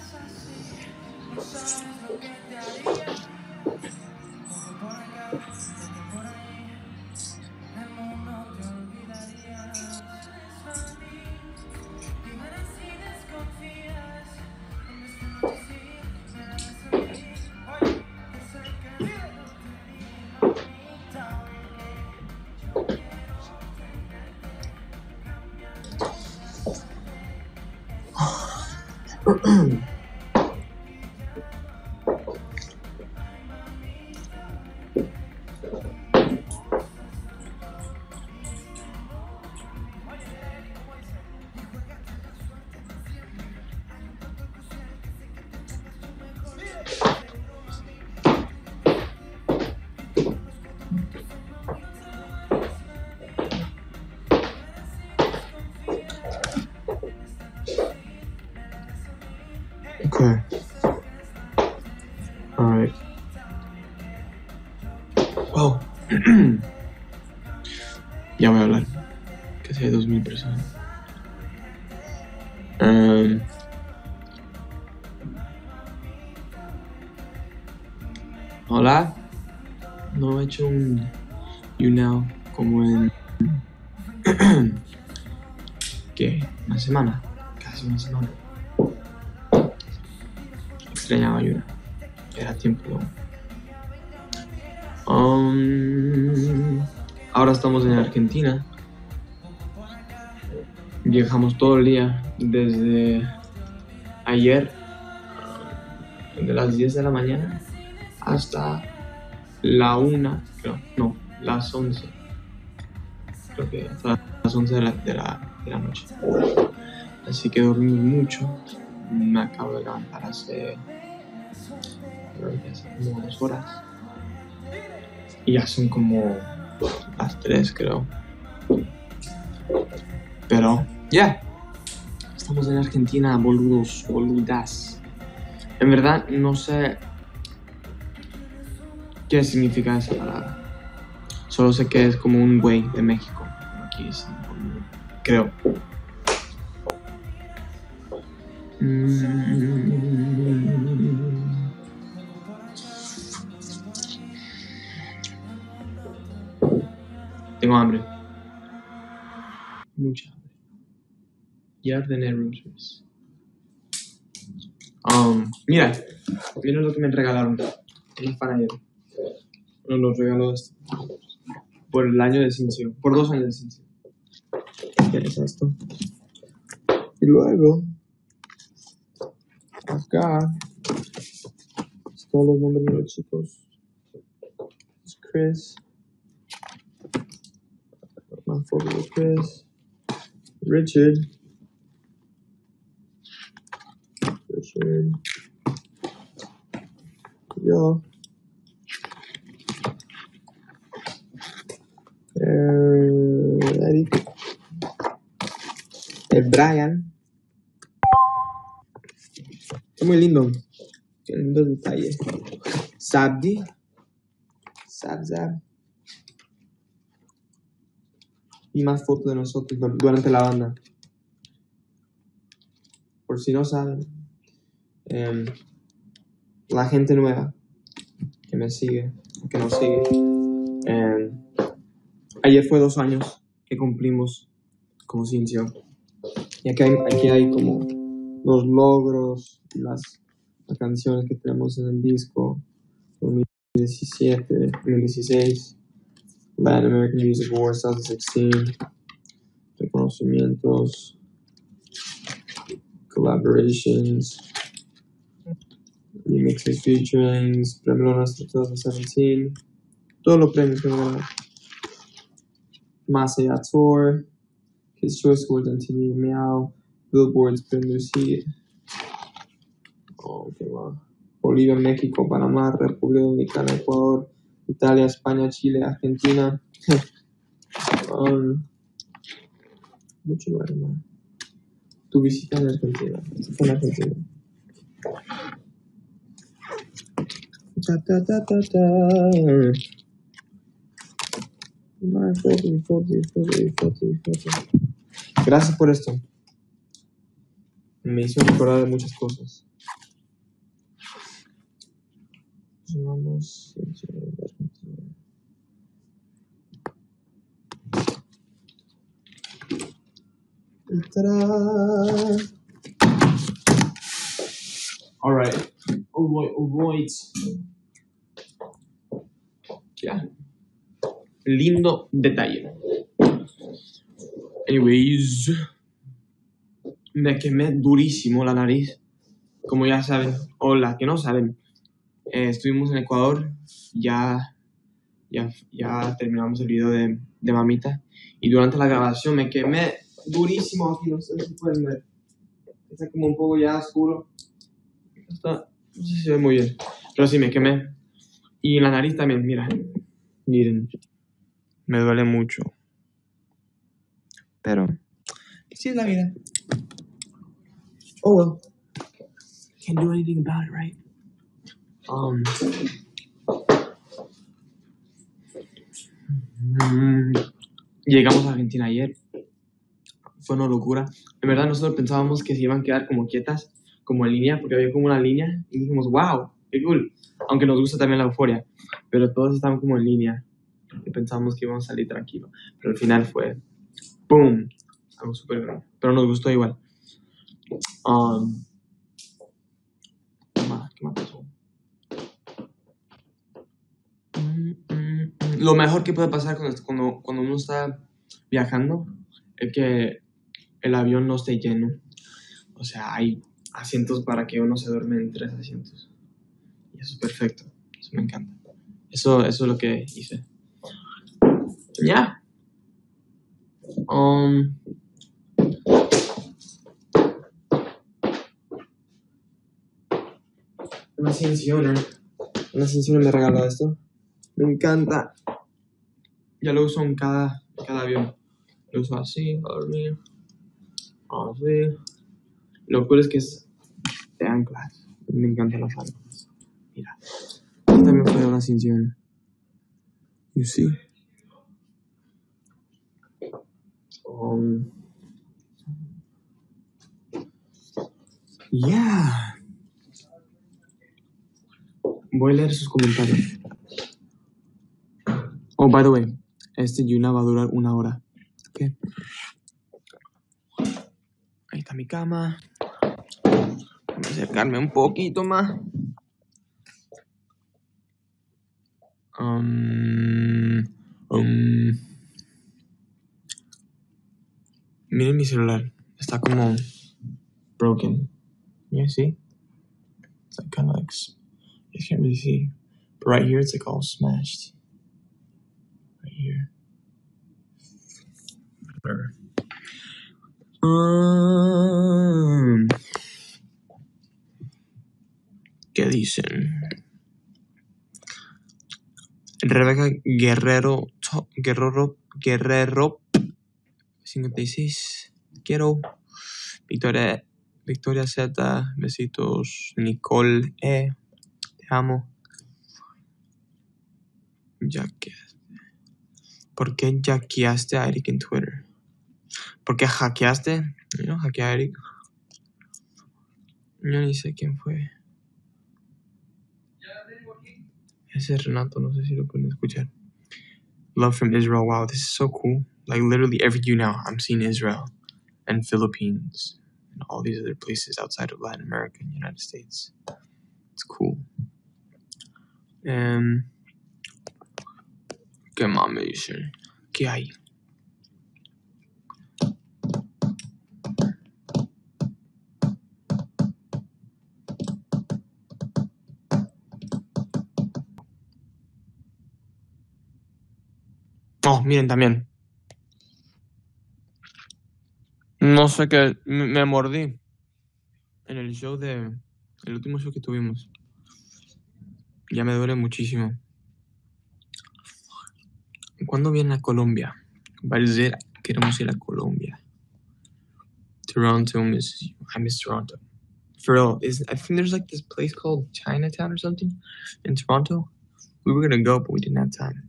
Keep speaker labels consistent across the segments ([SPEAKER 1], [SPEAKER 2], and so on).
[SPEAKER 1] Okay. Alright. Wow. Ya voy a hablar. Casi hay 2000 personas. Hola. No he hecho un You Now como en... ¿Qué? ¿Una semana? Casi una semana. Extrañaba You Now. Era tiempo. Ahora estamos en Argentina. Viajamos todo el día desde ayer, de las 10 de la mañana hasta la 1, creo, no, las 11. Creo que hasta las 11 de la noche. Así que dormí mucho. Me acabo de levantar hace como 2 horas. Y ya son como las 3, creo. Pero, ya. Estamos en Argentina, boludos, boludas. En verdad, no sé qué significa esa palabra. Solo sé que es como un güey de México. Aquí dicen, creo. Tengo hambre. Mucha hambre. Ya ordené rosas. Mira lo que me regalaron. Una panadera. Nos lo regaló esto. Por el año de Cincio. Por 2 años de Cincio. ¿Qué es esto? Y luego, acá, todos los nombres de los chicos. Es Chris. Más foto de Chris. Richard. Yo. Eric. Brian. Es muy lindo. Tiene lindos detalles. Sabdi. Zab. Y más fotos de nosotros durante la banda. Por si no saben. La gente nueva que me sigue, que nos sigue. Ayer fue 2 años que cumplimos como Cincio. Y aquí hay como los logros, las canciones que tenemos en el disco. 2017, 2016, Latin American Music Awards 2016, reconocimientos, collaborations, remixes, featurings, Premio Lonas 2017, todos los premios que me ganan. Más Allá Tour, Kids Choice Awards MTV, Meow, Billboard's Premiers Heat. Oh, qué va. Bolivia, México, Panamá, República Dominicana, Ecuador, Italia, España, Chile, Argentina. Mucho más, hermano. Tu visita en Argentina. Fue en Argentina. Gracias por esto. Me hizo recordar de muchas cosas. Vamos. All right. Alright. Ya. Lindo detalle. Anyways, me quemé durísimo la nariz. Como ya saben, o las que no saben, estuvimos en Ecuador. Ya terminamos el video de mamita. Y durante la grabación me quemé durísimo aquí. No sé si pueden ver. Está como un poco ya oscuro. No sé si se ve muy bien. Pero sí, me quemé. Y en la nariz también, mira. Miren. Me duele mucho. Pero así es la vida. Oh well. Can't do anything about it, right? Llegamos a Argentina ayer. Fue una locura. En verdad nosotros pensábamos que se iban a quedar como quietas, como en línea, porque había como una línea. Y dijimos, wow, qué cool. Aunque nos gusta también la euforia. Pero todos estaban como en línea. Y pensábamos que íbamos a salir tranquilo. Pero al final fue, ¡boom! Algo súper grande. Pero nos gustó igual. ¿Qué más pasó? Lo mejor que puede pasar cuando uno está viajando es que el avión no esté lleno. O sea, hay asientos para que uno se duerme en 3 asientos. Y eso es perfecto. Eso me encanta. Eso es lo que hice. Ya. Una Cinciona me regaló esto. Me encanta. Ya lo uso en cada avión. Lo uso así, para dormir. Así. Lo cool es que es de anclas. Me encantan las anclas. Mira. Esta también fue una Cinciona. You see? Yeah. Voy a leer sus comentarios. Oh, by the way, este Yuna va a durar 1 hora. ¿Qué? Ahí está mi cama. Voy a acercarme un poquito más. Miren mi celular. Está como broken. You see? It's like kind of like, you can't really see. But right here, it's like all smashed. Right here. Whatever. ¿Qué dicen? Rebeca Guerrero 56. Quiero. Victoria Z. Besitos. Nicole E. Te amo. ¿Por qué hackeaste a Eric en Twitter? ¿Por qué hackeaste? ¿No? Hackeé a Eric. Yo ni sé quién fue. Ese es Renato, no sé si lo pueden escuchar. Love from Israel. Wow, this is so cool. Like literally every you now, I'm seeing Israel and Philippines and all these other places outside of Latin America and United States. It's cool. ¿Qué más me dicen? ¿Qué hay? Oh, miren también. No sé qué, me mordí en el último show que tuvimos. Ya me duele muchísimo. ¿Cuándo vienen a Colombia? Queremos ir a Colombia. Toronto, I miss Toronto. For real, I think there's like this place called Chinatown or something in Toronto. We were gonna go, but we didn't have time.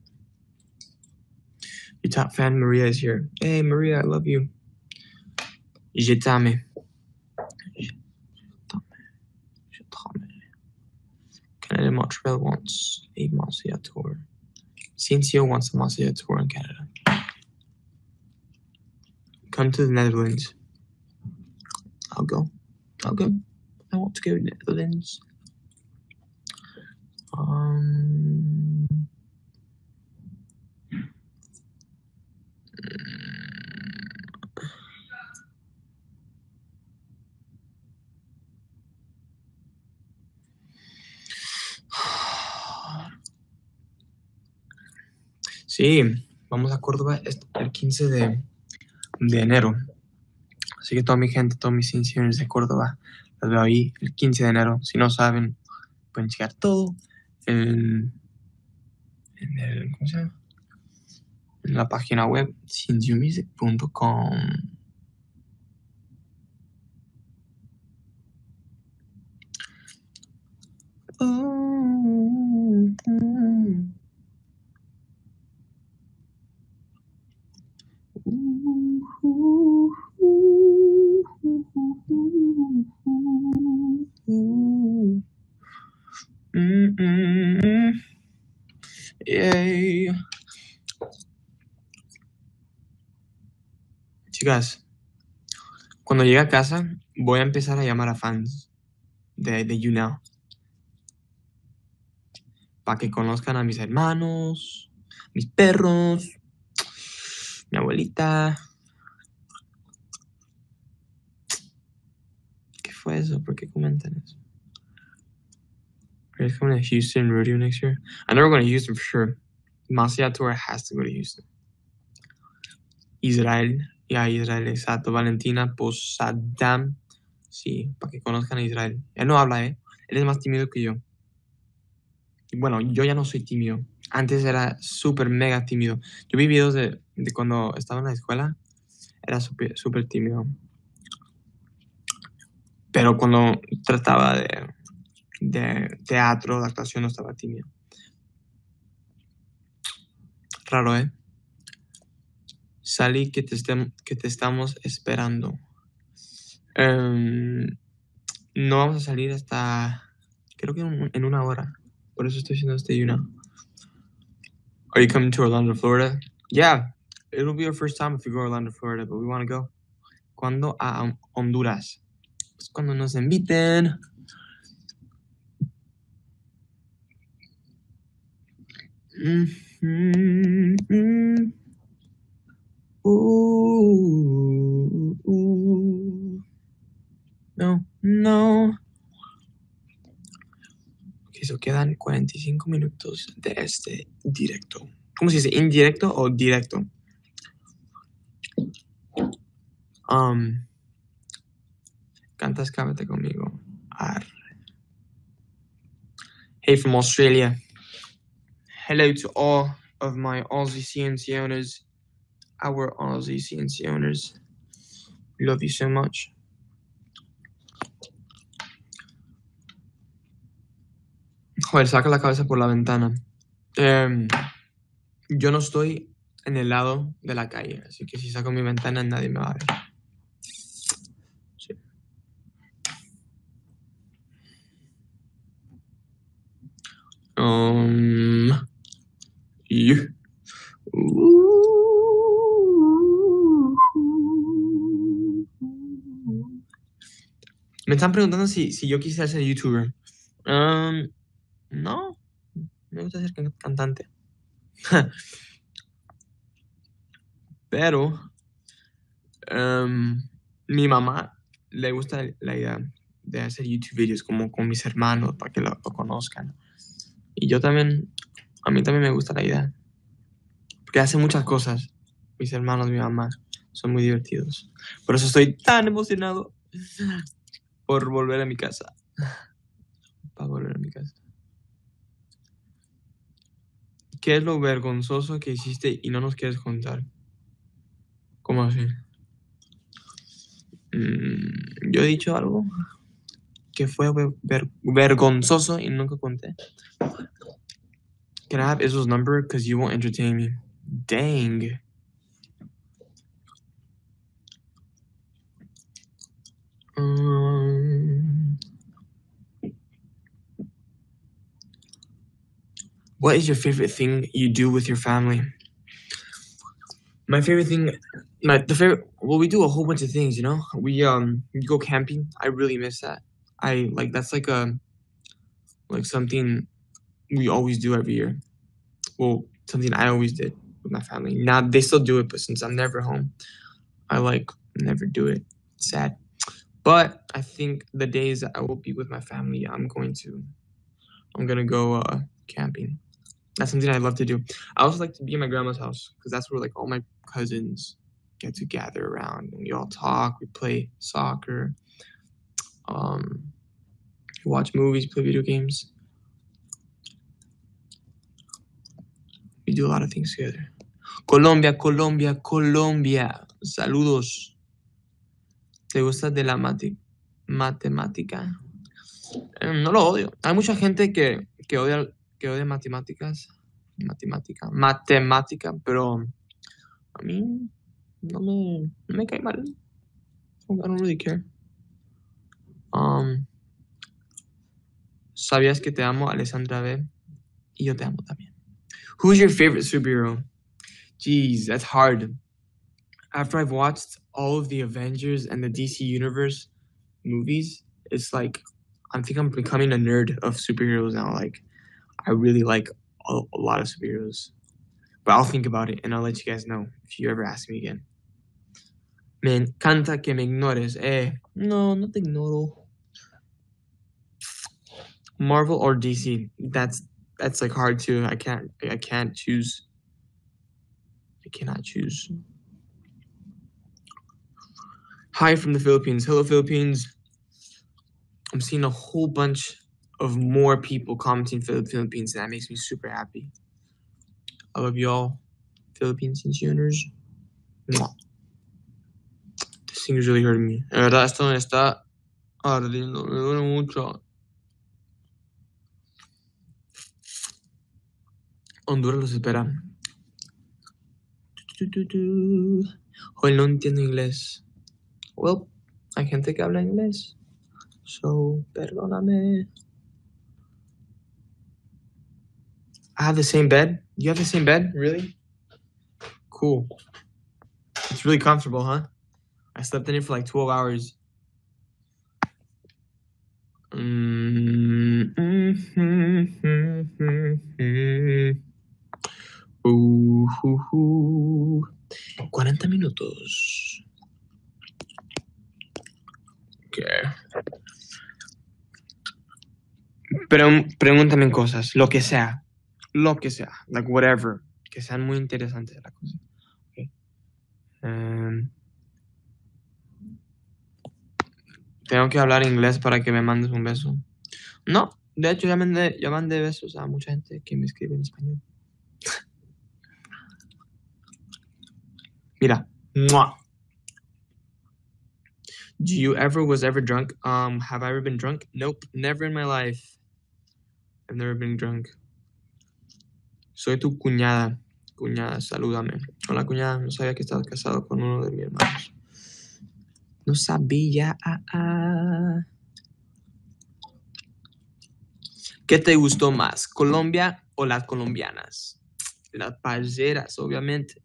[SPEAKER 1] Your top fan, Maria, is here. Hey, Maria, I love you. Je t'aime. Can Montreal wants a Mazia tour. CNCO wants a Mazia tour in Canada. Come to the Netherlands. I'll go. I want to go to the Netherlands. Sí, vamos a Córdoba el 15 de enero. Así que toda mi gente, todos mis incidentes de Córdoba, los veo ahí el 15 de enero. Si no saben, pueden checar todo en ¿cómo se llama? En la página web cinciumusic.com. Yay. Chicas, cuando llegue a casa voy a empezar a llamar a fans de YouNow para que conozcan a mis hermanos, mis perros, mi abuelita. ¿Qué fue eso? ¿Por qué comentan eso? Are you coming to Houston rodeo next year? I know we're going to Houston for sure. Mazia Tour has to go to Houston. Israel, Israel, exacto. Valentina Posadam. Sí, para que conozcan a Israel. Él no habla, Él es más tímido que yo. Bueno, yo ya no soy tímido. Antes era súper mega tímido. Yo vi videos de cuando estaba en la escuela. Era súper tímido. Pero cuando trataba de teatro, de actuación, no estaba tímido. Raro, Sally, que te estamos esperando. No vamos a salir hasta, creo que en una hora. Por eso estoy haciendo este Yuna. Are you coming to Orlando, Florida? Yeah, it'll be our first time if we go to Orlando, Florida, but we want to go. ¿Cuándo a Honduras? Pues cuando nos inviten. No. Ok, eso quedan 45 minutos de este directo. ¿Cómo se dice? ¿Indirecto o directo? Cantas Cábate conmigo. Arre. Hey from Australia. Hello to all of my Aussie CNC owners. Our Aussie CNC owners. Love you so much. Joder, saca la cabeza por la ventana. Yo no estoy en el lado de la calle, así que si saco mi ventana nadie me va a ver. Sí. Me están preguntando si yo quisiera ser youtuber. No, me gusta ser cantante. Pero mi mamá le gusta la idea de hacer YouTube videos como con mis hermanos para que lo conozcan. Y yo también, a mí también me gusta la idea. Porque hace muchas cosas. Mis hermanos, mi mamá, son muy divertidos. Por eso estoy tan emocionado por volver a mi casa. Para volver a mi casa. ¿Qué es lo vergonzoso que hiciste y no nos quieres contar? ¿Cómo así? Yo he dicho algo que fue vergonzoso y nunca conté. Can I have Israel's number? Because you won't entertain me. Dang. What is your favorite thing you do with your family? My favorite thing, we do a whole bunch of things, you know? We go camping. I really miss that. That's like something we always do every year. Well, something I always did with my family. Now they still do it, but since I'm never home, I never do it. It's sad. But I think the days that I will be with my family, I'm gonna go camping. That's something I love to do. I also like to be in my grandma's house because that's where like all my cousins get to gather around and we all talk. We play soccer, watch movies, play video games. We do a lot of things together. Colombia, Colombia, Colombia. Saludos. ¿Te gusta de la matemática? No lo odio. Hay mucha gente que odia matemáticas, matemática, pero a mí no me cae mal. I don't really care. ¿Sabías que te amo, Alessandra B? Y yo te amo también. Who's your favorite superhero? Jeez, that's hard. After I've watched all of the Avengers and the DC Universe movies, it's like I think I'm becoming a nerd of superheroes now. Like, I really like a lot of superheroes. But I'll think about it and I'll let you guys know if you ever ask me again. Me encanta que me ignores. No te ignoro. Marvel or DC? That's like hard too. I can't choose. I cannot choose. Hi from the Philippines. Hello, Philippines. I'm seeing a whole bunch of more people commenting for the Philippines, and that makes me super happy. I love y'all, Philippines Sinceros. This thing is really hurting me. La verdad, esto me está ardiendo. Me duele mucho. Honduras los espera. Hoy no entiendo inglés. Well, hay gente que habla inglés. So, perdóname. I have the same bed? You have the same bed? Really? Cool. It's really comfortable, huh? I slept in it for like 12 hours. Uh, 40 minutos. Okay. Pero pregúntame cosas, lo que sea, like whatever, que sean muy interesantes la cosa. Okay. Tengo que hablar inglés para que me mandes un beso. No, de hecho ya mandé besos a mucha gente que me escribe en español. Mira. ¡Mua! Was ever drunk? Have I ever been drunk? Nope, never in my life. I've never been drunk. Soy tu cuñada. Cuñada, salúdame. Hola, cuñada. No sabía que estabas casado con uno de mis hermanos. No sabía. ¿Qué te gustó más? ¿Colombia o las colombianas? Las parceras, obviamente.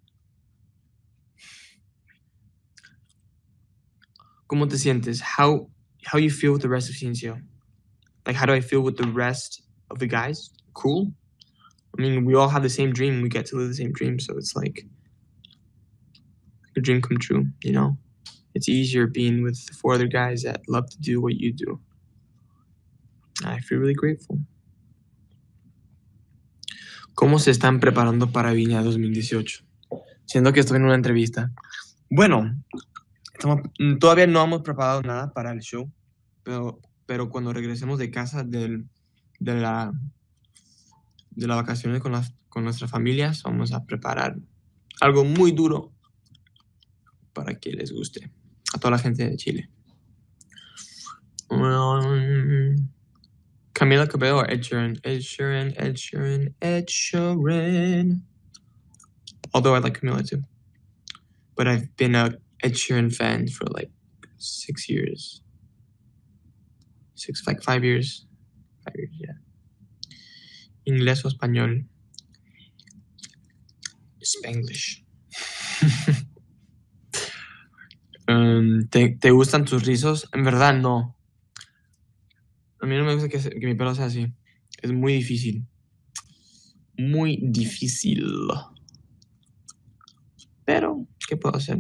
[SPEAKER 1] ¿Cómo te sientes? How you feel with the rest of Ciencio? Like, how do I feel with the rest of the guys? Cool. I mean, we all have the same dream. We get to live the same dream. So it's like a dream come true, you know? It's easier being with 4 other guys that love to do what you do. I feel really grateful. ¿Cómo se están preparando para Viña 2018? Siendo que estoy en una entrevista. Bueno, todavía no hemos preparado nada para el show, pero cuando regresemos de casa de las vacaciones con nuestras familias, vamos a preparar algo muy duro para que les guste a toda la gente de Chile. Camila Cabello or Ed Sheeran? Ed Sheeran. Although I like Camila too. But I've been a Ed Sheeran fan for like 6 years. 5 years. 5 years, yeah. inglés o español. Spanglish. ¿Te gustan tus rizos? En verdad, no. A mí no me gusta que mi pelo sea así. Es muy difícil. Muy difícil. Pero, ¿qué puedo hacer?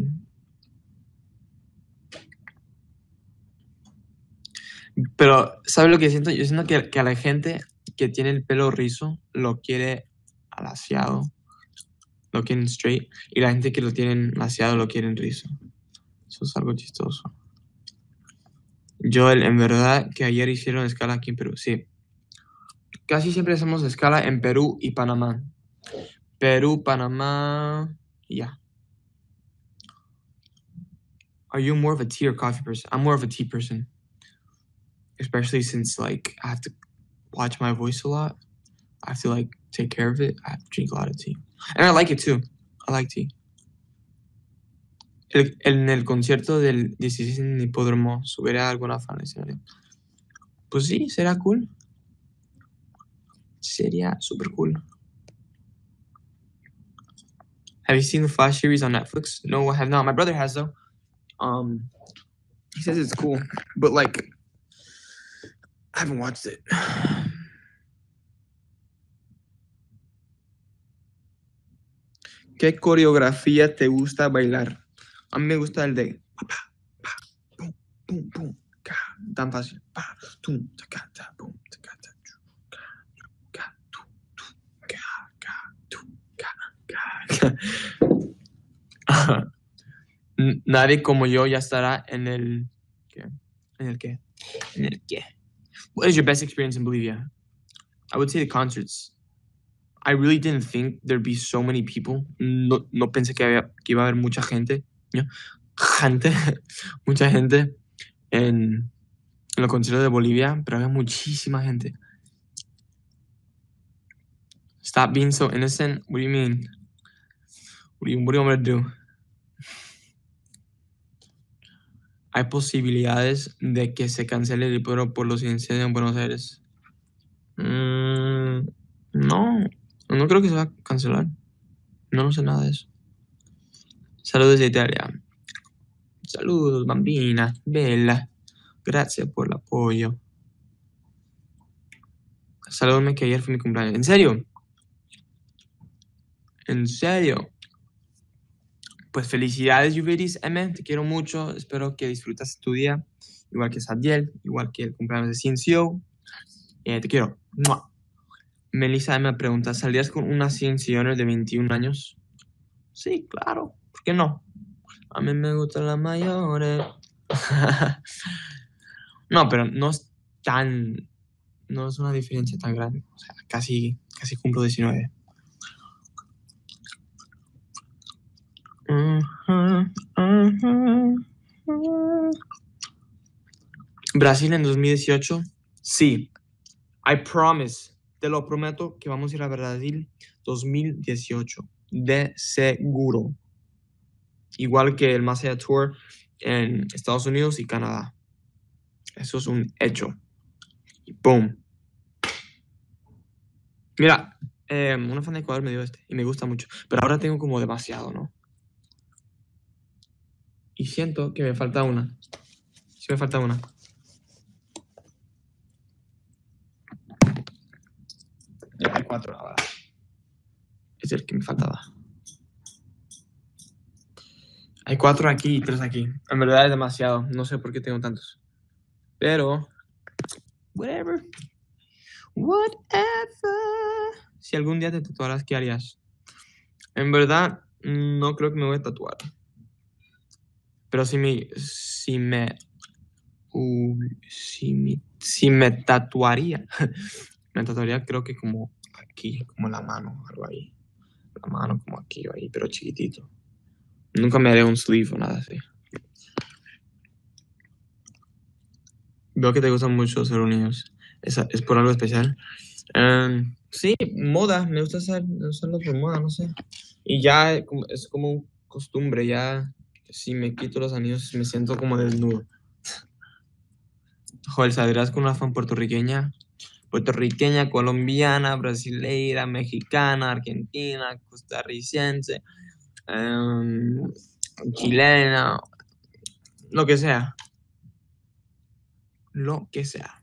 [SPEAKER 1] Pero, ¿sabes lo que siento? Yo siento que a la gente que tiene el pelo rizo lo quiere alaciado, lo quieren straight, y la gente que lo tienen laciado lo quieren rizo. Eso es algo chistoso. Joel, en verdad que ayer hicieron escala aquí en Perú. Sí. Casi siempre hacemos escala en Perú y Panamá. Perú, Panamá, yeah. Are you more of a tea or coffee person? I'm more of a tea person. Especially since, like, I have to watch my voice a lot. I have to, like, take care of it. I have to drink a lot of tea. And I like it, too. I like tea. En el concierto del 16 en Hipódromo, ¿subiré a alguna fan escenario? Pues sí, será cool. Sería super cool. Have you seen the Flash series on Netflix? No, I have not. My brother has, though. He says it's cool, but, like, I haven't watched it. ¿Qué coreografía te gusta bailar? A mí me gusta el de pa, pa, pa, pum, pum, pum, ca, tan fácil. Pa, tum, taca, ta, pum, taca, ta, chu, ca, tu, ca, tu, ca. Nadie como yo ya estará en el... ¿Qué? ¿En el qué? ¿En el qué? What is your best experience in Bolivia? I would say the concerts. I really didn't think there'd be so many people. No pensé que iba a haber mucha gente. ¿No? Mucha gente en los conciertos de Bolivia, pero había muchísima gente. Stop being so innocent. What do you mean? What do you want me to do? ¿Hay posibilidades de que se cancele el hipódromo por los incendios en Buenos Aires? No creo que se va a cancelar. No sé nada de eso. Saludos de Italia. Saludos, bambina, bella. Gracias por el apoyo. Saludame que ayer fue mi cumpleaños. ¿En serio? ¿En serio? Pues felicidades, Yuveris M. Te quiero mucho. Espero que disfrutas tu día. Igual que Sadiel, igual que el cumpleaños de Ciencio. Te quiero. ¡Mua! Melissa M. me pregunta, ¿saldrías con una Ciencio de 21 años? Sí, claro. ¿Por qué no? A mí me gustan las mayores. No, pero no es tan... No es una diferencia tan grande. O sea, casi cumplo 19. Brasil en 2018. Sí. I promise. Te lo prometo que vamos a ir a Brasil 2018. De seguro. Igual que el Más Allá Tour en Estados Unidos y Canadá. Eso es un hecho. Y boom. Mira, una fan de Ecuador me dio este y me gusta mucho. Pero ahora tengo como demasiado, ¿no? Y siento que me falta una. Sí me falta una. Ya hay 4 ahora. Es el que me faltaba. Hay 4 aquí y 3 aquí. En verdad es demasiado. No sé por qué tengo tantos. Pero... Whatever. Si algún día te tatuaras, ¿qué harías? En verdad, no creo que me voy a tatuar. Pero si me tatuaría, me tatuaría creo que como aquí, como la mano, algo ahí. La mano como aquí o ahí, pero chiquitito. Nunca me haré un sleeve o nada así. Veo que te gustan mucho ser unidos. ¿Es por algo especial? Sí, moda. Me gusta usarlo por moda, no sé. Y ya es como costumbre, ya si me quito los anillos me siento como desnudo. Joder, ¿saldrás con una fan puertorriqueña? puertorriqueña, colombiana, brasileira, mexicana, argentina, costarricense, chilena, lo que sea. Lo que sea.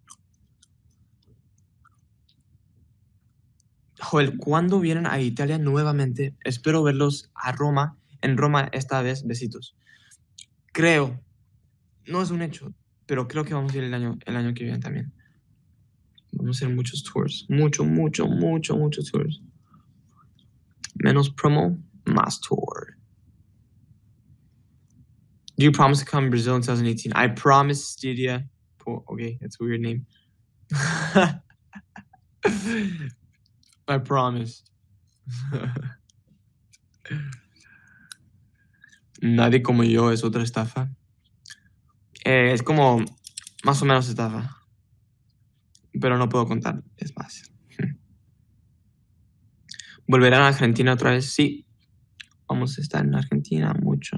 [SPEAKER 1] Joel, ¿cuándo vienen a Italia nuevamente? Espero verlos en Roma esta vez. Besitos. Creo, no es un hecho, pero creo que vamos a ir el año que viene también. Vamos a hacer muchos tours. Muchos tours. Menos promo, más tour. Do you promise to come to Brazil in 2018? I promise, Styria. Okay, that's a weird name. I promise. Nadie como yo es otra estafa. Es como más o menos estafa. Pero no puedo contar, es más. ¿Volverán a Argentina otra vez? Sí. Vamos a estar en Argentina mucho.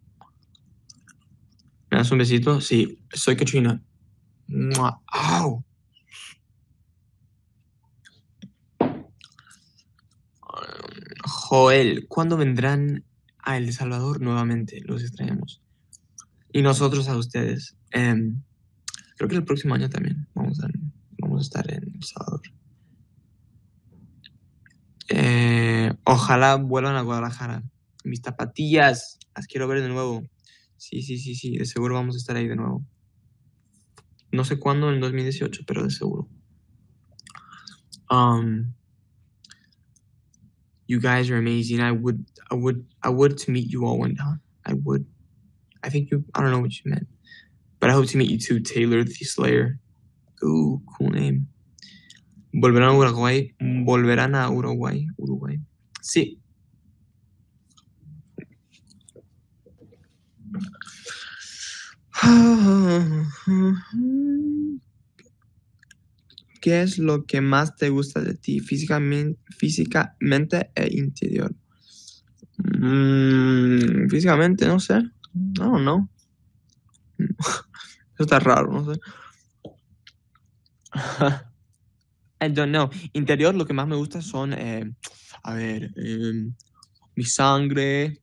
[SPEAKER 1] ¿Me das un besito? Sí. Soy Katrina. ¡Mua! ¡Au! Joel, ¿cuándo vendrán a El Salvador nuevamente? Los extrañamos. Y nosotros a ustedes. Creo que el próximo año también vamos a estar en El Salvador. Ojalá vuelvan a Guadalajara. Mis zapatillas, las quiero ver de nuevo. Sí, de seguro vamos a estar ahí de nuevo. No sé cuándo, en 2018, pero de seguro. You guys are amazing. I would to meet you all one time. I would. I think I don't know what you meant. But I hope to meet you too, Taylor the Slayer. Ooh, cool name. ¿Volverán a Uruguay? ¿Volverán a Uruguay? Sí. ¿Qué es lo que más te gusta de ti físicamente e interior? Físicamente, no sé. No. Eso está raro, no sé. I don't know. Interior, lo que más me gusta son, mi sangre,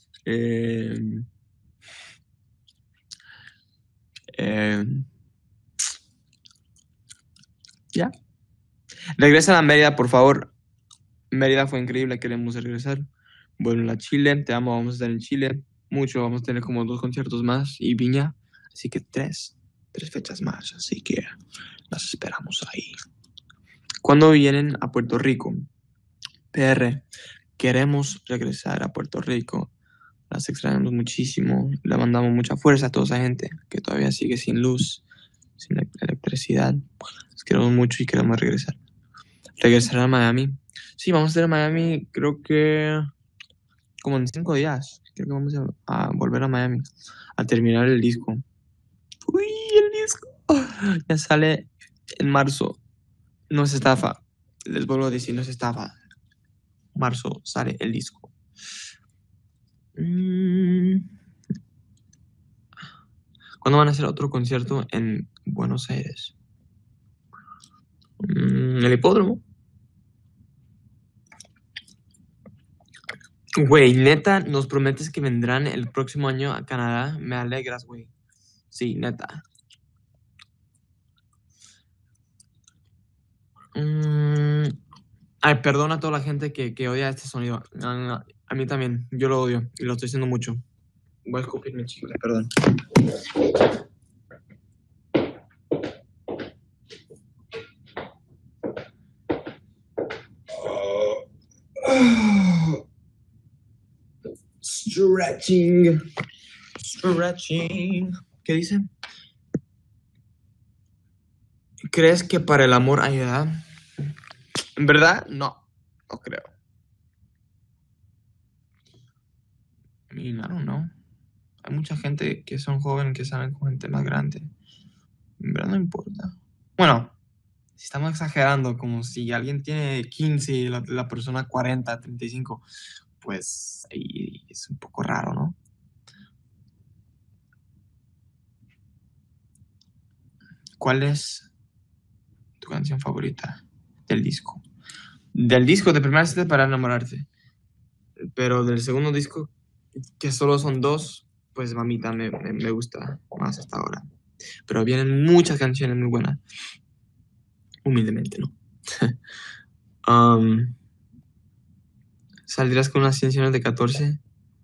[SPEAKER 1] ya. Regresa a Mérida, por favor. Mérida fue increíble, queremos regresar. Bueno, a Chile, te amo, vamos a estar en Chile. Mucho, vamos a tener como 2 conciertos más y Viña. Así que 3 fechas más. Así que las esperamos ahí. ¿Cuándo vienen a Puerto Rico? PR, queremos regresar a Puerto Rico. Las extrañamos muchísimo. Le mandamos mucha fuerza a toda esa gente que todavía sigue sin luz, sin electricidad. Los queremos mucho y queremos regresar. ¿Regresar a Miami? Sí, vamos a estar en Miami, creo que como en 5 días. Creo que vamos a volver a Miami a terminar el disco. Uy, el disco. Ya sale en marzo. No es estafa. Les vuelvo a decir, no es estafa. Marzo sale el disco. ¿Cuándo van a hacer otro concierto en Buenos Aires? El hipódromo. Güey, neta, nos prometes que vendrán el próximo año a Canadá. Me alegras, güey. Sí, neta. Ay, perdona a toda la gente que odia este sonido. No, a mí también. Yo lo odio y lo estoy haciendo mucho. Voy a escupir mi chicle, perdón. Stretching. ¿Qué dice? ¿Crees que para el amor hay edad? En verdad, no creo. I mean, I don't know. Hay mucha gente que son jóvenes que salen con gente más grande. En verdad no importa. Bueno, si estamos exagerando, como si alguien tiene 15 y la persona 40, 35, pues ahí es un poco raro, ¿no? ¿Cuál es tu canción favorita del disco. Del disco de Primera Cita para enamorarte. Pero del segundo disco, que solo son 2, pues Mamita me gusta más hasta ahora. Pero vienen muchas canciones muy buenas. Humildemente, ¿no? ¿Saldrías con unas canciones de 14?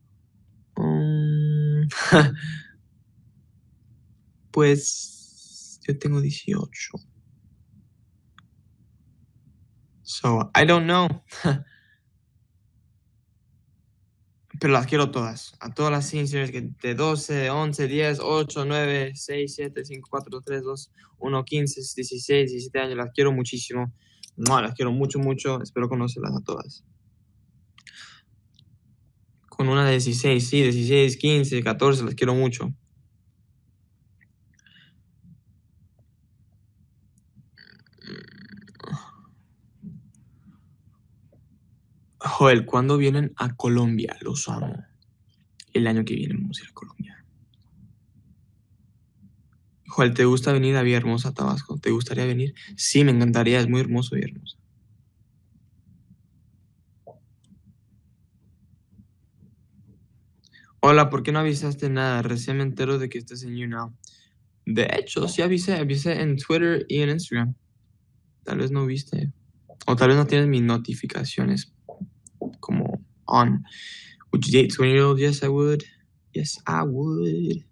[SPEAKER 1] Pues yo tengo 18. So, I don't know. Pero las quiero todas. A todas las canciones que de 12, 11, 10, 8, 9, 6, 7, 5, 4, 3, 2, 1, 15, 16, 17 años. Las quiero muchísimo. No, las quiero mucho, mucho. Espero conocerlas a todas. Con una de 16, sí, 16, 15, 14, las quiero mucho. Joel, ¿cuándo vienen a Colombia? Los amo. El año que viene vamos a ir a Colombia. Joel, ¿te gusta venir a Villahermosa, Tabasco? ¿Te gustaría venir? Sí, me encantaría. Es muy hermoso Villahermosa. Hola, ¿por qué no avisaste nada? Recién me entero de que estás en YouNow. De hecho, sí avisé en Twitter y en Instagram. Tal vez no viste. O tal vez no tienes mis notificaciones como on. Would you date 20-year-old? Yes, I would. Yes, I would.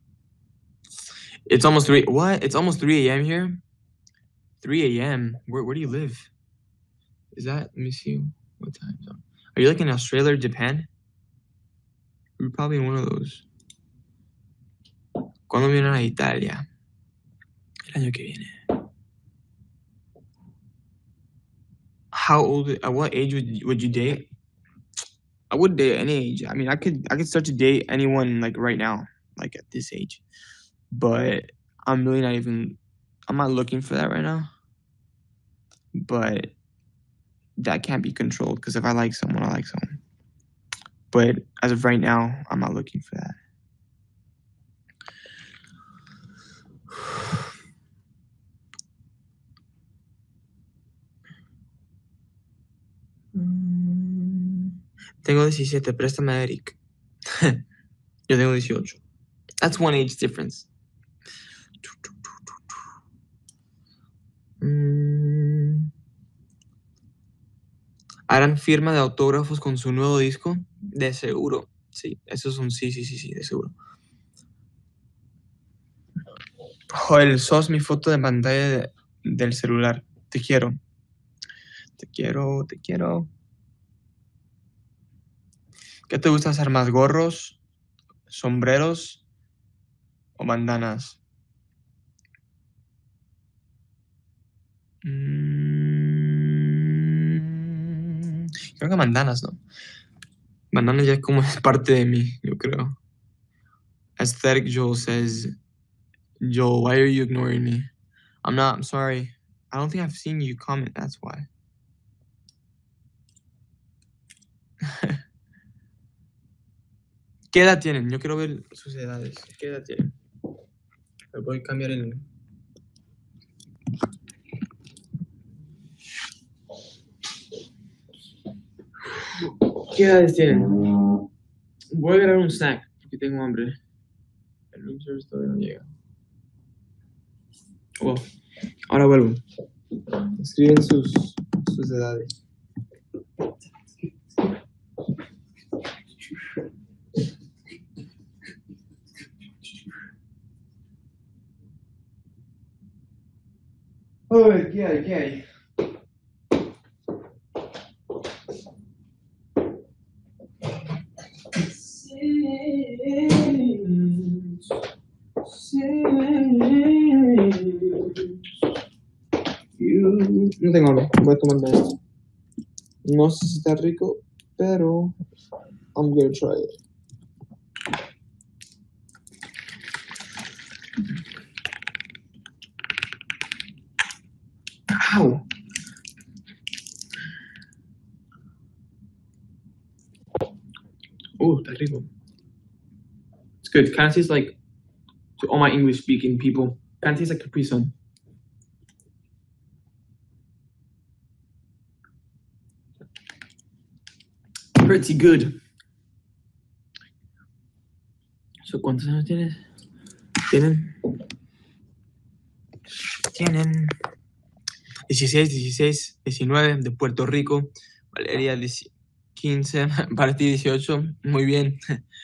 [SPEAKER 1] It's almost 3. What? It's almost 3 a.m. here? 3 a.m. Where do you live? Is that? Let me see. What time zone? Are you like in Australia or Japan? We're probably in one of those. ¿Cuándo vienen a Italia? El año que viene. How old? At what age would you date? I would date any age. I mean, I could start to date anyone like right now, like at this age. But I'm really not even. I'm not looking for that right now. But that can't be controlled because if I like someone, I like someone. But as of right now, I'm not looking for that. Tengo 17, préstame a Eric. Yo tengo 18. That's one age difference. ¿Harán firma de autógrafos con su nuevo disco? De seguro. Sí, eso es un sí, de seguro. Joel, sos mi foto de pantalla del celular. Te quiero. Te quiero, te quiero. ¿Qué te gusta hacer más? ¿Gorros, sombreros o bandanas? Creo que bandanas, ¿no? Bandanas ya como es parte de mí, yo creo. Aesthetic Joel says, Joel, why are you ignoring me? I'm sorry. I don't think I've seen you comment, that's why. ¿Qué edad tienen? Yo quiero ver sus edades. ¿Qué edad tienen? Voy a cambiar el... ¿Qué edades tienen? Voy a agarrar un snack porque tengo hambre. El room service todavía no llega. Oh, ahora vuelvo. Escriben sus edades. A ver, ¿qué hay? No tengo hambre, voy a tomarme esto. No sé si está rico, pero I'm gonna try it. Ow! Oh, está rico. It's good. Kind of tastes like, to all my English speaking people, kind of tastes like Capri Sun. pretty good. So, ¿cuántos años tienes? Tienen 16, 19 de Puerto Rico. Valeria 15, para ti 18, muy bien.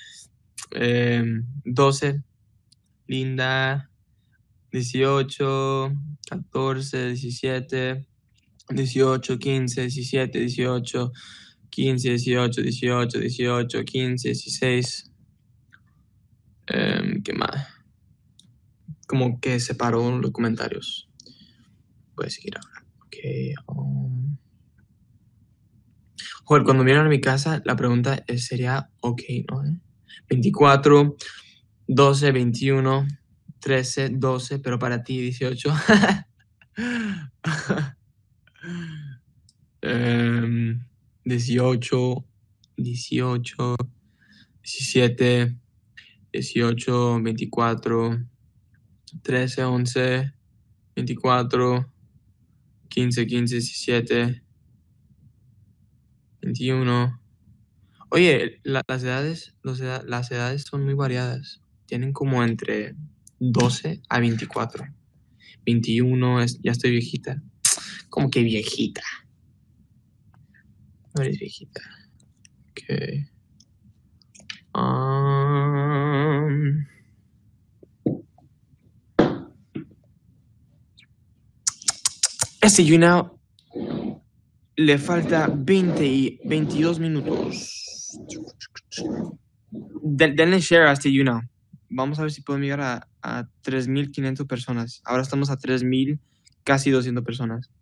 [SPEAKER 1] 12, Linda 18, 14, 17, 18, 15, 17, 18, 15, 18, 18, 18, 15, 16. ¿Qué más? Como que se paró los comentarios. Voy a seguir ahora. Ok. Joder, cuando vienen a mi casa, la pregunta sería, ok, ¿no? 24, 12, 21, 13, 12, pero para ti 18. 18, 18, 17, 18, 24, 13, 11, 24, 15, 15, 17, 21. Oye, las edades son muy variadas. Tienen como entre 12 a 24. 21 ya estoy viejita. ¿Cómo que viejita? No eres viejita. Ok. Este YouNow le falta 20 y 22 minutos. Denle share a este YouNow. Vamos a ver si podemos llegar a 3.500 personas. Ahora estamos a 3.000, casi 200 personas.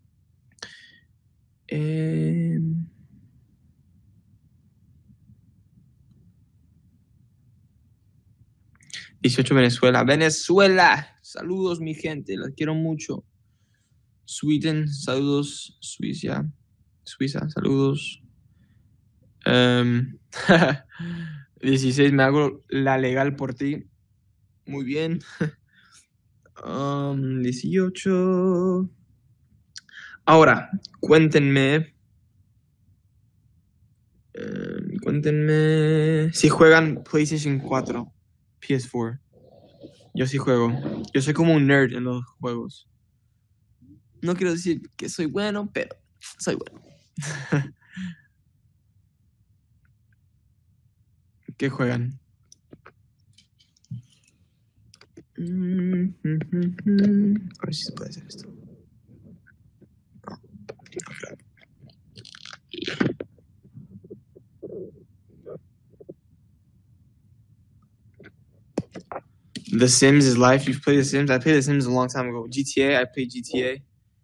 [SPEAKER 1] 18 Venezuela. ¡Venezuela! Saludos, mi gente. Las quiero mucho. Sweden, saludos. Suiza, saludos. 16, me hago la legal por ti. Muy bien. 18. Ahora, cuéntenme si juegan PlayStation 4, PS4. Yo sí juego. Yo soy como un nerd en los juegos. No quiero decir que soy bueno, pero soy bueno. ¿Qué juegan? A ver si se puede hacer esto. No. The Sims is life. You've played The Sims? I played The Sims a long time ago. GTA, I played GTA.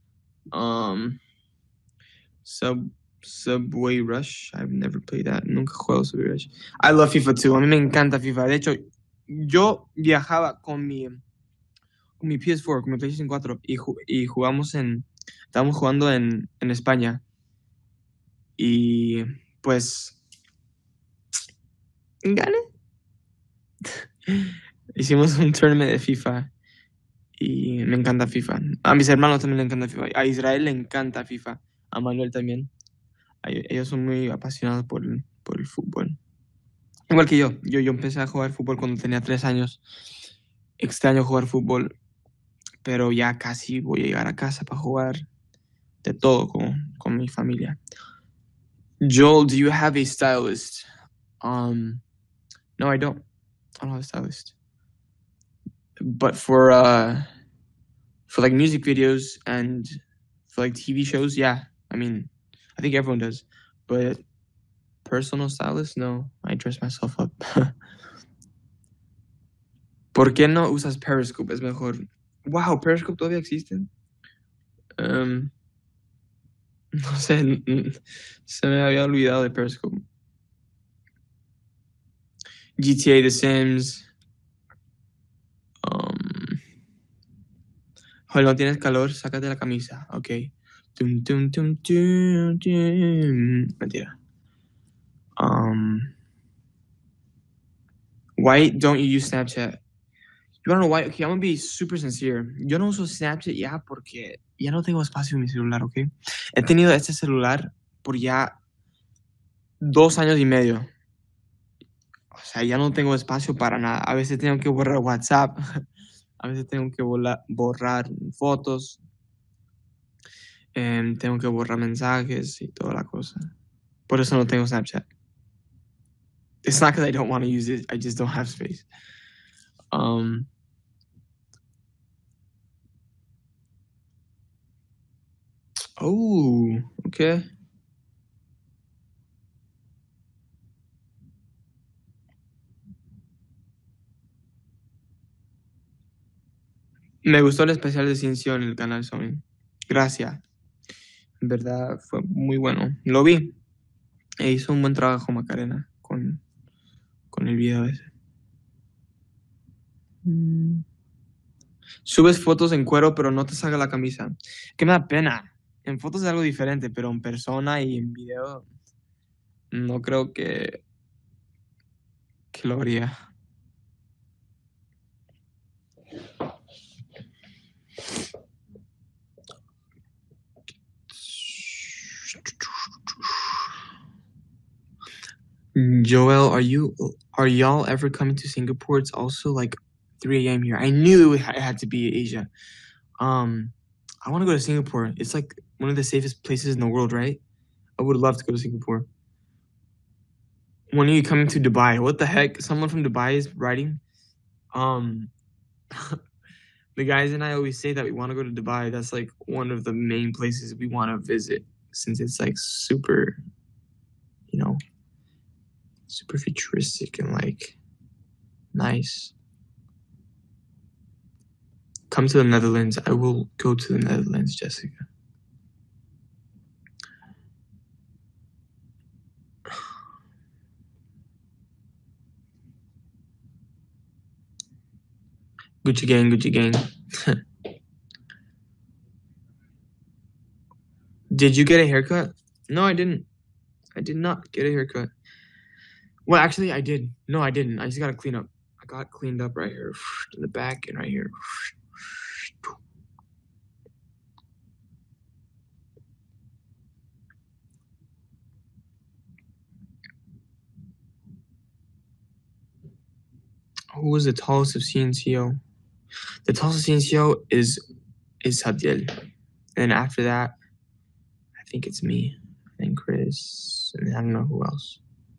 [SPEAKER 1] Subway Rush. I've never played that. Nunca juego Subway Rush. I love FIFA too. A mí me encanta FIFA. De hecho, yo viajaba con mi PS4, con mi PlayStation 4 y estábamos jugando en España. Y pues gané. Hicimos un tournament de FIFA y me encanta FIFA. A mis hermanos también le encanta FIFA. A Israel le encanta FIFA. A Manuel también. Ellos son muy apasionados por el fútbol. Igual que yo. Yo empecé a jugar fútbol cuando tenía 3 años. Extraño jugar fútbol, pero ya casi voy a llegar a casa para jugar de todo con mi familia. Joel, do you have a stylist? No, I don't. I don't have a stylist. But for like music videos and for like TV shows, yeah. I mean, I think everyone does. But personal stylist, no. I dress myself up. ¿Por qué no usas Periscope? Es mejor. Wow, Periscope todavía existe. No sé, se me había olvidado de Periscope. GTA, The Sims. Joder, no tienes calor, sácate la camisa. Ok. Mentira. Why don't you use Snapchat? You wanna know why? Okay, I'm gonna be super sincere. Yo no uso Snapchat ya porque ya no tengo espacio en mi celular, ¿ok? He tenido este celular por ya 2 años y medio. O sea, ya no tengo espacio para nada. A veces tengo que borrar WhatsApp, a veces tengo que borrar fotos, tengo que borrar mensajes y toda la cosa. Por eso no tengo Snapchat. It's not because I don't want to use it, I just don't have space. Um, oh, okay. Me gustó el especial de Cincio en el canal Sony. Gracias. En verdad fue muy bueno. Lo vi. E hizo un buen trabajo Macarena con el video ese. Subes fotos en cuero, pero no te saca la camisa. Que me da pena. En fotos es algo diferente, pero en persona y en video no creo que lo haría. Joel, are y'all ever coming to Singapore? It's also like 3 a.m. here. I knew it had to be Asia. I want to go to Singapore. It's like one of the safest places in the world, right? I would love to go to Singapore. When are you coming to Dubai? What the heck? Someone from Dubai is writing. The guys and I always say that we want to go to Dubai. That's like one of the main places we want to visit since it's like super, super futuristic and like nice. Come to the Netherlands. I will go to the Netherlands, Jessica. Gucci gang, Gucci gang. Did you get a haircut? No, I didn't. I did not get a haircut. Well, actually, I did. No, I didn't. I just got to clean up. I got cleaned up right here in the back and right here. Who was the tallest of CNCO? The tallest CNCO is Hadiel. And after that, I think it's me. I think Chris. And I don't know who else.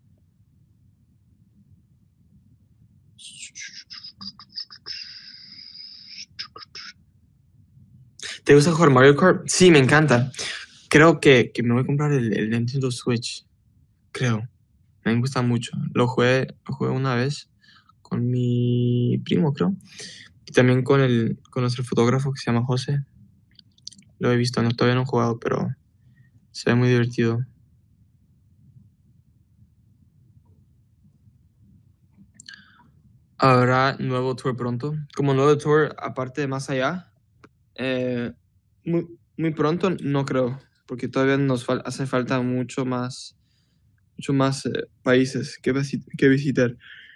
[SPEAKER 1] ¿Te gusta jugar Mario Kart? Sí, me encanta. Creo que me voy a comprar el Nintendo Switch. Creo. Me gusta mucho. Lo jugué una vez con mi primo, creo. Y también con nuestro fotógrafo que se llama José. Lo he visto, todavía no he jugado, pero se ve muy divertido. Habrá nuevo tour pronto. Como nuevo tour, aparte de más allá, muy pronto no creo, porque todavía nos hace falta mucho más países que visitar.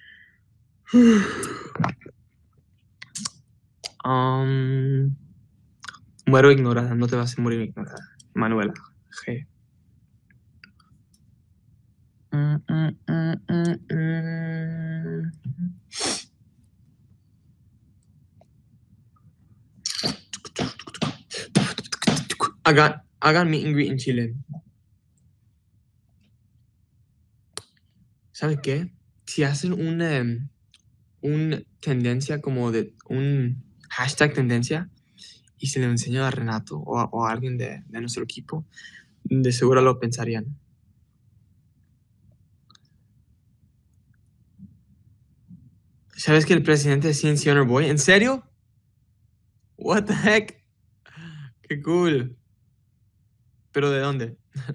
[SPEAKER 1] Muero ignorada, no te vas a morir ignorada. Manuela G. Hagan meet and greet en Chile. ¿Sabes qué? Si hacen un tendencia como de un hashtag tendencia y se lo enseño a Renato o a alguien de nuestro equipo, de seguro lo pensarían. ¿Sabes que el presidente es CNC Honor Boy? ¿En serio? What the heck? Qué cool. ¿Pero de dónde?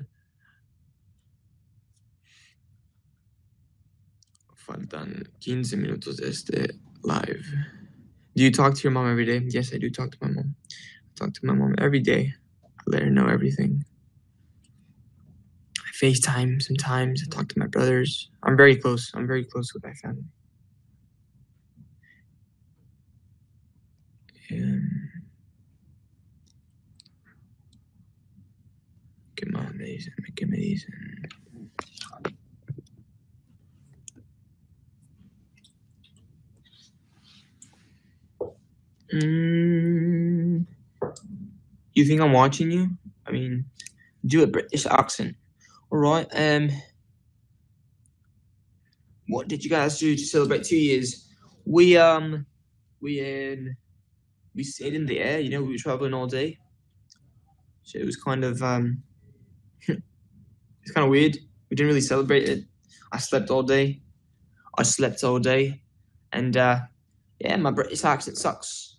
[SPEAKER 1] Faltan 15 minutos de este live. Do you talk to your mom every day? Yes, I do talk to my mom. I talk to my mom every day. I let her know everything. I FaceTime sometimes. I talk to my brothers. I'm very close. I'm very close with my family. ¿Qué más me dicen? ¿Qué me dicen? You think I'm watching you? I mean, do a British accent. All right. What did you guys do to celebrate 2 years? We stayed in the air. You know, we were traveling all day, so it was kind of it's kind of weird. We didn't really celebrate it. I slept all day. And yeah, my British accent sucks.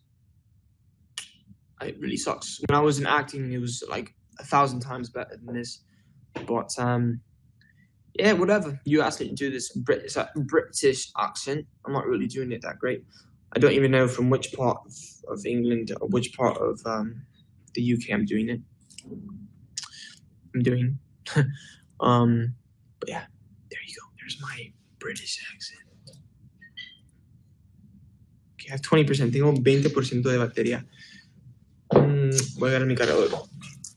[SPEAKER 1] It really sucks. When I was in acting, it was like 1,000 times better than this. But yeah, whatever. You asked me to do this British accent. I'm not really doing it that great. I don't even know from which part of England or which part of the UK I'm doing it. But yeah, there you go. There's my British accent. Okay, I have 20%. Tengo 20% de batería. Voy a agarrar mi cargador.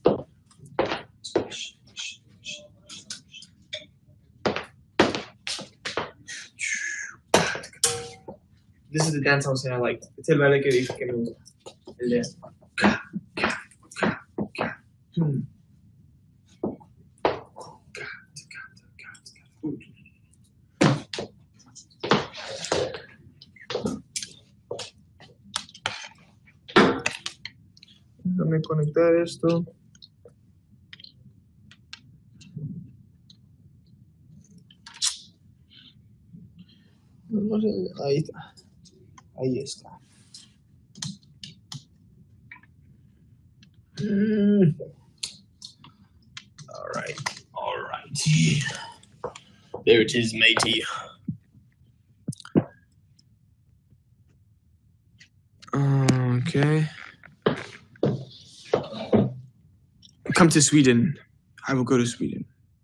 [SPEAKER 1] This is the dance song I like. It's el baile que dije que me gusta. El de... Déjame conectar esto. No sé, ahí está. Ahí está. All right. There it is, matey. Okay. Come to Sweden. I will go to Sweden.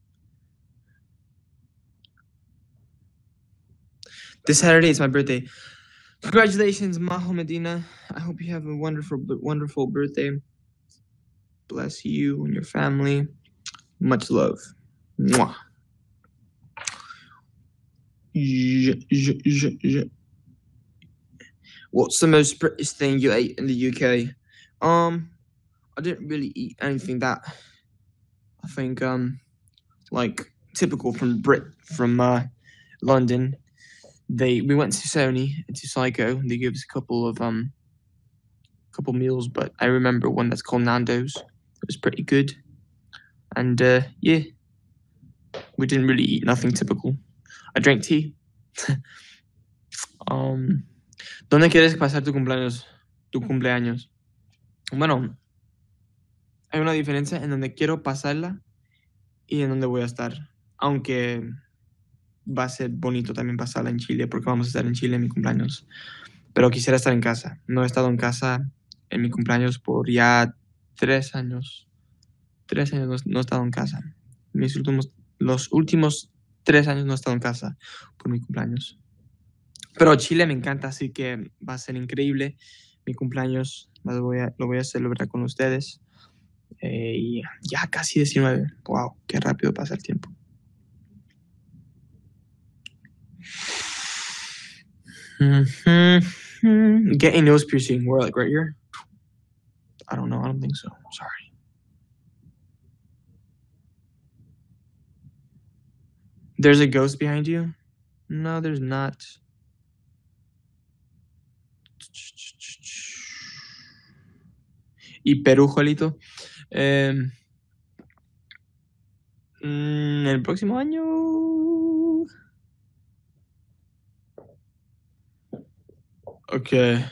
[SPEAKER 1] This Saturday is my birthday. Congratulations, Maho Medina. I hope you have a wonderful birthday. Bless you and your family. Much love. Mwah. What's the most British thing you ate in the UK? I didn't really eat anything that I think like typical from London. We went to Sony and to Psycho. They gave us a couple meals, but I remember one that's called Nando's. It was pretty good. And yeah, we didn't really eat nothing typical. I drank tea. ¿Dónde quieres pasar tu cumpleaños? Bueno, hay una diferencia en donde quiero pasarla y en donde voy a estar. Aunque va a ser bonito también pasarla en Chile, porque vamos a estar en Chile en mi cumpleaños. Pero quisiera estar en casa. No he estado en casa en mi cumpleaños por ya 3 años. 3 años no he estado en casa. Los últimos 3 años no he estado en casa por mi cumpleaños. Pero Chile me encanta, así que va a ser increíble. Mi cumpleaños lo voy a celebrar con ustedes. Y ya casi 19. Wow, qué rápido pasa el tiempo. Getting nose piercing. Where, like right here? I don't know. I don't think so. Sorry. There's a ghost behind you? No, there's not. Y Perú, Juelito. El próximo año. Ok.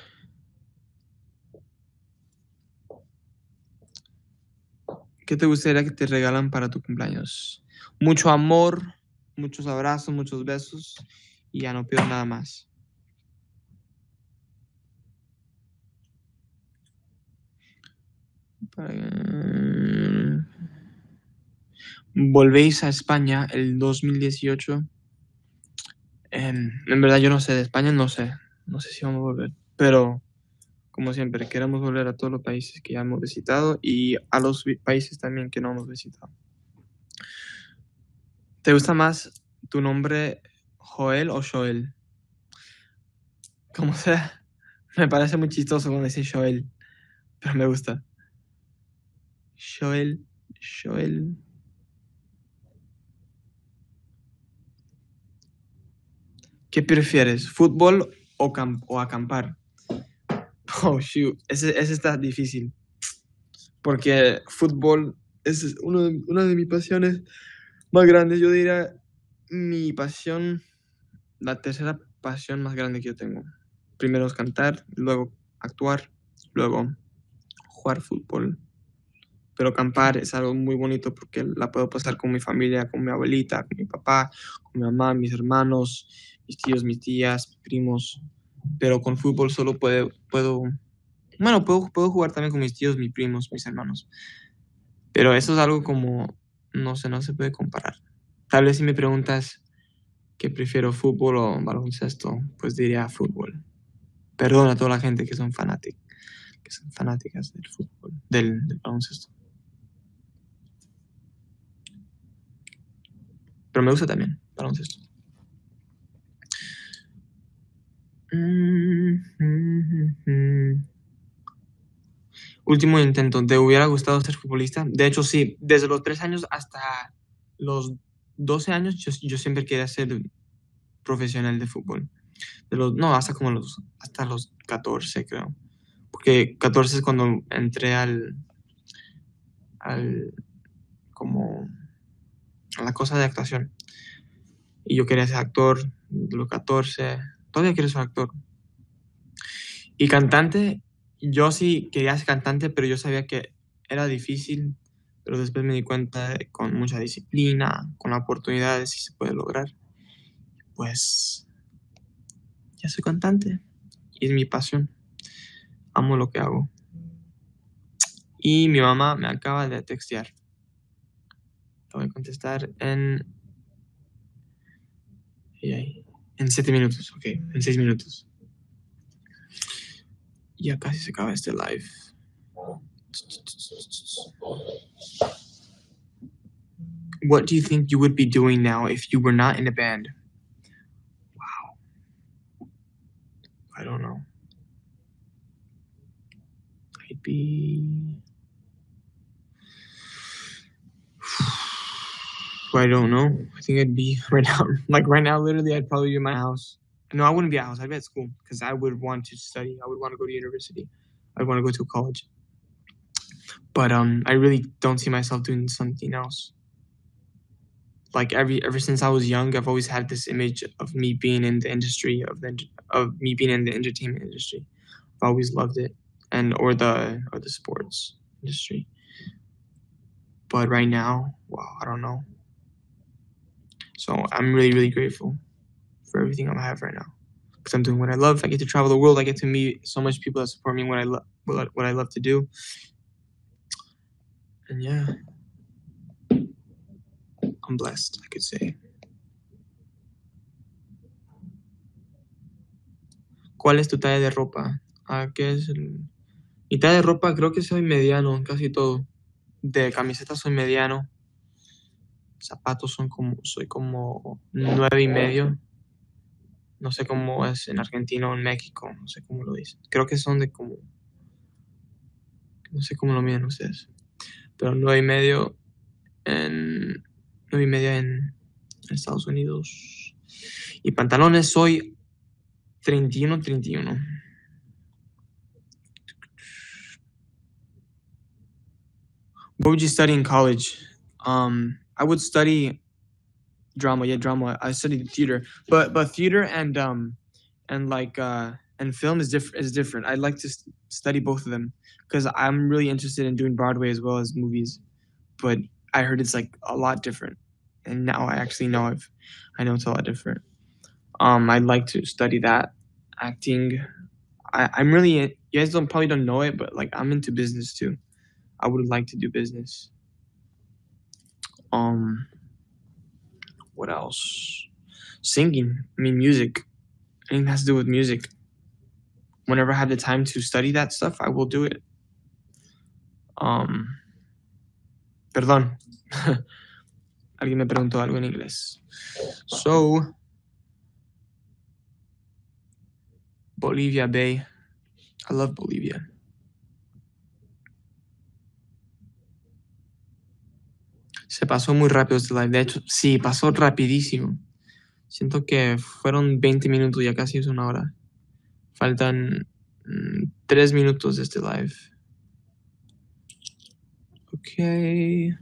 [SPEAKER 1] ¿Qué te gustaría que te regalan para tu cumpleaños? Mucho amor, muchos abrazos, muchos besos. Y ya no pido nada más. ¿Volvéis a España el 2018? En verdad yo no sé de España, no sé si vamos a volver, pero como siempre queremos volver a todos los países que ya hemos visitado y a los países también que no hemos visitado. ¿Te gusta más tu nombre Joel o Joel? Como sea, Me parece muy chistoso cuando dice Joel, pero me gusta. Joel, Joel. ¿Qué prefieres? ¿Fútbol o acampar? Oh, shoot. Ese está difícil. Porque fútbol es una de mis pasiones más grandes. Yo diría mi pasión, la tercera pasión más grande que yo tengo. Primero es cantar, luego actuar, luego jugar fútbol. Pero acampar es algo muy bonito porque la puedo pasar con mi familia, con mi abuelita, con mi papá, con mi mamá, mis hermanos, mis tíos, mis tías, mis primos. Pero con fútbol solo puedo jugar también con mis tíos, mis primos, mis hermanos. Pero eso es algo como, no sé, no se puede comparar. Tal vez si me preguntas que prefiero fútbol o baloncesto, pues diría fútbol. Perdón a toda la gente que son fanáticas del fútbol, del baloncesto. Pero me gusta también baloncesto. Último intento. ¿Te hubiera gustado ser futbolista? De hecho, sí. Desde los 3 años hasta los 12 años, yo siempre quería ser profesional de fútbol. No, hasta los 14, creo. Porque 14 es cuando entré al, como, a la cosa de actuación. Y yo quería ser actor de los 14. Todavía quiero ser actor. Y cantante, yo sí quería ser cantante, pero yo sabía que era difícil. Pero después me di cuenta de que con mucha disciplina, con la oportunidad de si se puede lograr. Pues ya soy cantante. Y es mi pasión. Amo lo que hago. Y mi mamá me acaba de textear. Lo voy a contestar en 7 minutos. Ok, en 6 minutos. Ya casi se acaba este live. What do you think you would be doing now if you were not in a band? Wow. I don't know. I'd be... I don't know. I think I'd be right now. Like right now, literally, I'd probably be in my house. No, I wouldn't be at house. I'd be at school because I would want to study. I would want to go to university. I'd want to go to college. But I really don't see myself doing something else. Like ever since I was young, I've always had this image of me being in the industry of me being in the entertainment industry. I've always loved it, or the sports industry. But right now, wow, I don't know. So I'm really, really grateful for everything I have right now because I'm doing what I love. I get to travel the world. I get to meet so much people that support me in what I love to do. And yeah, I'm blessed, I could say. ¿Cuál es tu talla de ropa? ¿Qué es mi talla de ropa? Creo que soy mediano en casi todo. De camiseta soy mediano. Zapatos soy como 9.5. No sé cómo es en Argentina o en México, no sé cómo lo dicen. Creo que son no sé cómo lo miden ustedes. Pero 9.5 en Estados Unidos. Y pantalones soy 31. What would you study in college? I would study drama. Yeah, drama. I studied theater, but theater and film is different. I'd like to study both of them because I'm really interested in doing Broadway as well as movies. But I heard it's like a lot different, and now I actually know I know it's a lot different. I'd like to study that, acting. I'm really, you guys probably don't know it, but like I'm into business too. I would like to do business. What else? Singing. I mean, music. Anything that has to do with music. Whenever I have the time to study that stuff, I will do it. Perdón. Alguien me preguntó algo en inglés. So, Bolivia Bay. I love Bolivia. Se pasó muy rápido este live. De hecho, sí, pasó rapidísimo. Siento que fueron 20 minutos, ya casi es una hora. Faltan 3 minutos de este live. Ok.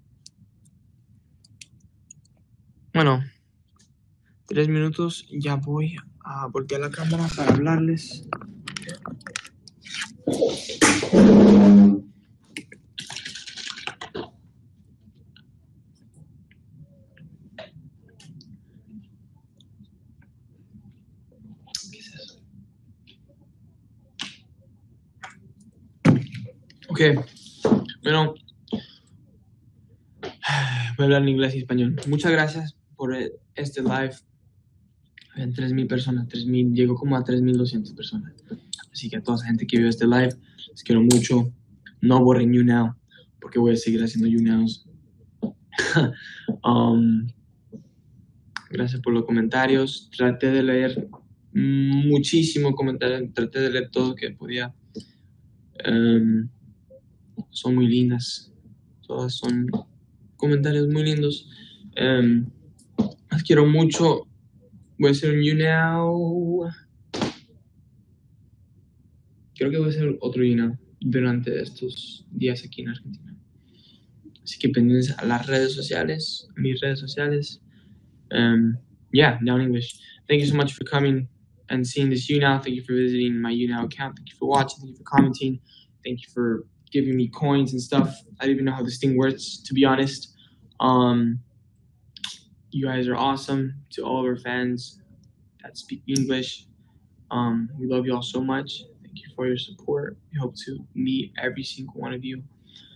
[SPEAKER 1] Bueno, 3 minutos. Ya voy a voltear la cámara para hablarles. ¿Qué es eso? Ok. Bueno, voy a hablar en inglés y español. Muchas gracias por este live. En 3,000 personas, 3,000, llegó como a 3,200 personas. Así que a toda esa gente que vio este live, les quiero mucho. No borren YouNow, porque voy a seguir haciendo YouNows. Gracias por los comentarios. Traté de leer muchísimo comentarios, traté de leer todo que podía. Son muy lindas. Todas son comentarios muy lindos. Las quiero mucho. Voy a hacer un YouNow. Creo que voy a hacer otro YouNow durante estos días aquí en Argentina. Así que pendientes a las redes sociales, mis redes sociales. Yeah, now in English. Thank you so much for coming and seeing this YouNow. Thank you for visiting my YouNow account. Thank you for watching. Thank you for commenting. Thank you for giving me coins and stuff. I don't even know how this thing works, to be honest. You guys are awesome. To all of our fans that speak English, we love you all so much. Thank you for your support. We hope to meet every single one of you.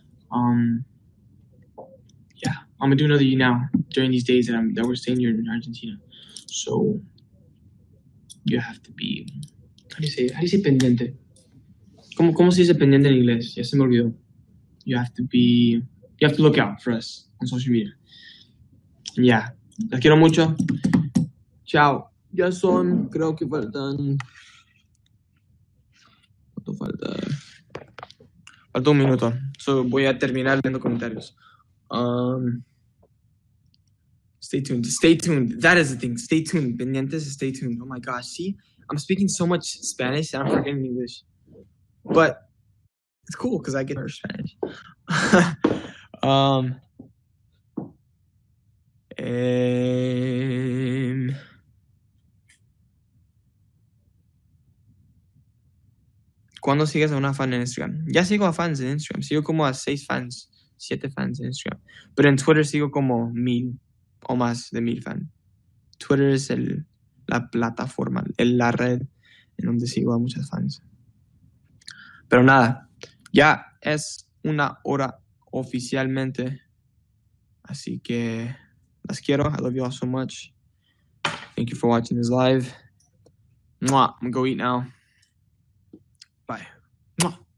[SPEAKER 1] Yeah, I'm gonna do another YouNow during these days that we're staying here in Argentina. So you have to be, how do you say pendiente? ¿Cómo se dice pendiente en inglés? Ya se me olvidó. You have to look out for us on social media. Yeah, las quiero mucho. Chao. Ya son, creo que faltan. ¿Cuánto falta? Falta un minuto. So voy a terminar leyendo comentarios. Stay tuned. Stay tuned. That is the thing. Stay tuned. Pendientes, stay tuned. Oh my gosh. See, I'm speaking so much Spanish and I'm forgetting English. But it's cool because I get to learn Spanish. ¿Cuándo sigues a una fan en Instagram? Ya sigo a fans en Instagram. Sigo como a 6 fans, 7 fans en Instagram. Pero en Twitter sigo como 1,000 o más de 1,000 fans. Twitter es la plataforma, la red en donde sigo a muchos fans. Pero nada, ya es una hora oficialmente. Así que las quiero. I love you all so much. Thank you for watching this live. Mwah. I'm gonna go eat now. Bye. Mwah.